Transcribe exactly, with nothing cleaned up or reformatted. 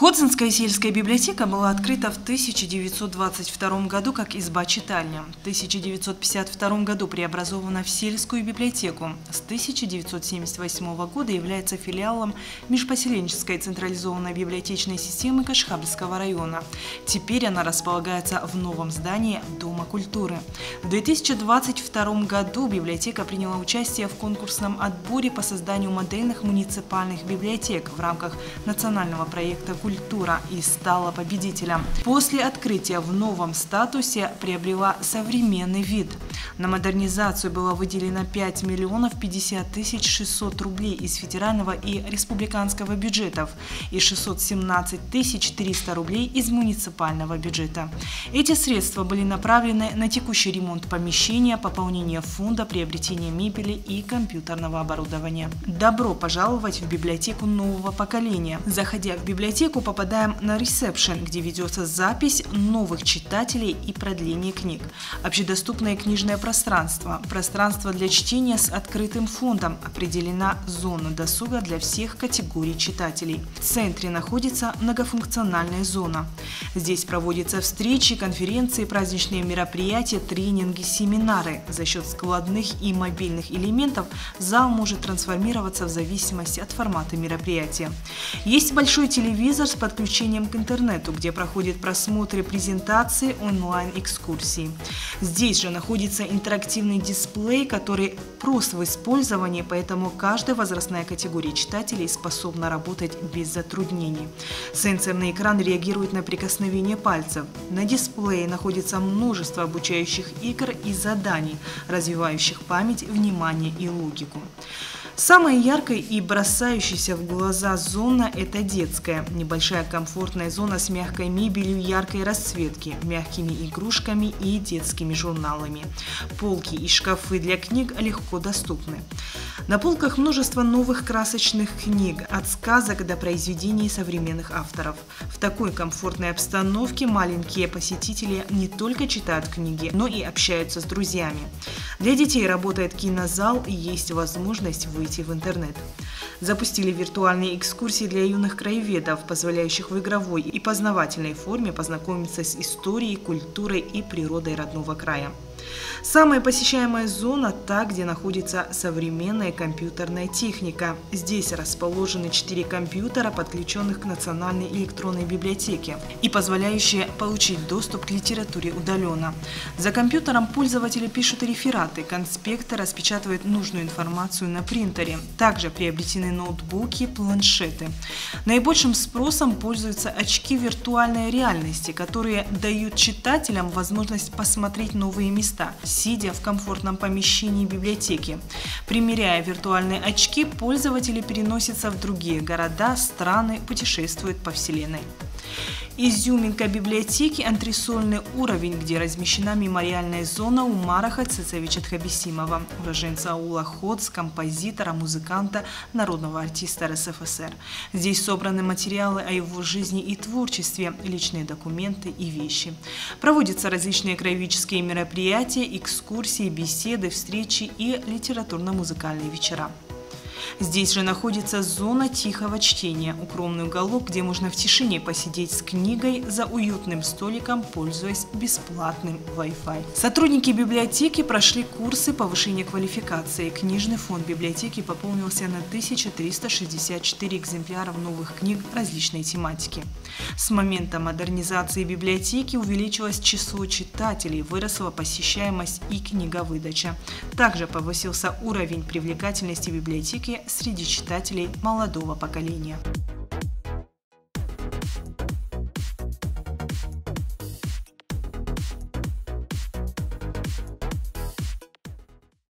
Ходзинская сельская библиотека была открыта в тысяча девятьсот двадцать втором году как изба-читальня. В тысяча девятьсот пятьдесят втором году преобразована в сельскую библиотеку. С тысяча девятьсот семьдесят восьмого года является филиалом межпоселенческой централизованной библиотечной системы Кашхабльского района. Теперь она располагается в новом здании Дома культуры. В две тысячи двадцать втором году библиотека приняла участие в конкурсном отборе по созданию модельных муниципальных библиотек в рамках национального проекта «Культура» и стала победителем. После открытия в новом статусе приобрела современный вид. На модернизацию было выделено пять миллионов пятьдесят тысяч шестьсот рублей из федерального и республиканского бюджетов и шестьсот семнадцать тысяч триста рублей из муниципального бюджета. Эти средства были направлены на текущий ремонт помещения, пополнение фонда, приобретение мебели и компьютерного оборудования. Добро пожаловать в библиотеку нового поколения. Заходя в библиотеку, попадаем на ресепшн, где ведется запись новых читателей и продление книг. Общедоступное книжное пространство. Пространство для чтения с открытым фондом. Определена зона досуга для всех категорий читателей. В центре находится многофункциональная зона. Здесь проводятся встречи, конференции, праздничные мероприятия, тренинги, семинары. За счет складных и мобильных элементов зал может трансформироваться в зависимости от формата мероприятия. Есть большой телевизор с подключением к интернету, где проходят просмотры презентации, онлайн-экскурсии. Здесь же находится интерактивный дисплей, который прост в использовании, поэтому каждая возрастная категория читателей способна работать без затруднений. Сенсорный экран реагирует на прикосновение пальцев. На дисплее находится множество обучающих игр и заданий, развивающих память, внимание и логику. Самая яркая и бросающаяся в глаза зона – это детская. Небольшая комфортная зона с мягкой мебелью яркой расцветки, мягкими игрушками и детскими журналами. Полки и шкафы для книг легко доступны. На полках множество новых красочных книг, от сказок до произведений современных авторов. В такой комфортной обстановке маленькие посетители не только читают книги, но и общаются с друзьями. Для детей работает кинозал и есть возможность выйти в интернет. Запустили виртуальные экскурсии для юных краеведов, позволяющих в игровой и познавательной форме познакомиться с историей, культурой и природой родного края. Самая посещаемая зона – та, где находится современная компьютерная техника. Здесь расположены четыре компьютера, подключенных к национальной электронной библиотеке и позволяющие получить доступ к литературе удаленно. За компьютером пользователи пишут рефераты, конспекты, распечатывают нужную информацию на принтере. Также приобретены ноутбуки, планшеты. Наибольшим спросом пользуются очки виртуальной реальности, которые дают читателям возможность посмотреть новые места, сидя в комфортном помещении библиотеки. Примеряя виртуальные очки, пользователи переносятся в другие города, страны, путешествуют по вселенной. Изюминка библиотеки – антресольный уровень, где размещена мемориальная зона Умара Цецевича Тхабисимова, уроженца аула Ходз, композитора, музыканта, народного артиста эр эс эф эс эр. Здесь собраны материалы о его жизни и творчестве, личные документы и вещи. Проводятся различные краеведческие мероприятия, экскурсии, беседы, встречи и литературно-музыкальные вечера. Здесь же находится зона тихого чтения, укромный уголок, где можно в тишине посидеть с книгой за уютным столиком, пользуясь бесплатным Wi-Fi. Сотрудники библиотеки прошли курсы повышения квалификации. Книжный фонд библиотеки пополнился на тысячу триста шестьдесят четыре экземпляров новых книг различной тематики. С момента модернизации библиотеки увеличилось число читателей, выросла посещаемость и книговыдача. Также повысился уровень привлекательности библиотеки среди читателей молодого поколения.